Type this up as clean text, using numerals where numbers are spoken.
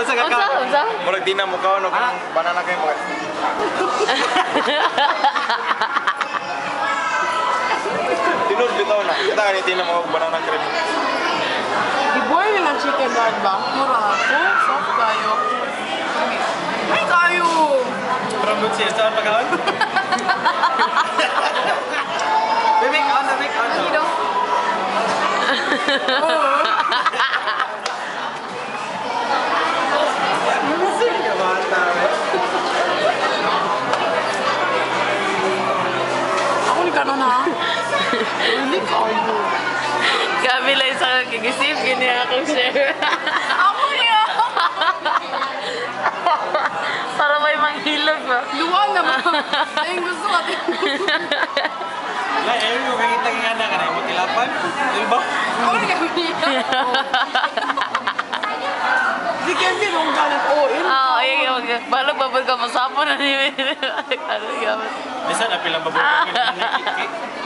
sa kakao. Unsa? Murag di na mo kaon og banana kay mo. Tinod bitaw na. Kita ni tina mo og banana cream. Giboy nila chicken dad ba? Mura ako. Soft kayo. Ay kayo! Rambut siya sa pagkaon. Baby, kaon na, baby, kaon na. Ano? Sige, bata. Ako ni kanon ha? Hindi kayo. Kami lang sa kagisip, gini akong share. Ako niya! Para may manghilog ba? Luwag naman! Ayun gusto ka. Lai, ayaw yung kakita nga na ka na. Mo tilapan? Diba? Ako ni kami niya. Di kami nung galit. Oh, yun. Ah, ayun. Balog babag ka masapo na ni. Ano gamit? Bisa na pilang babae.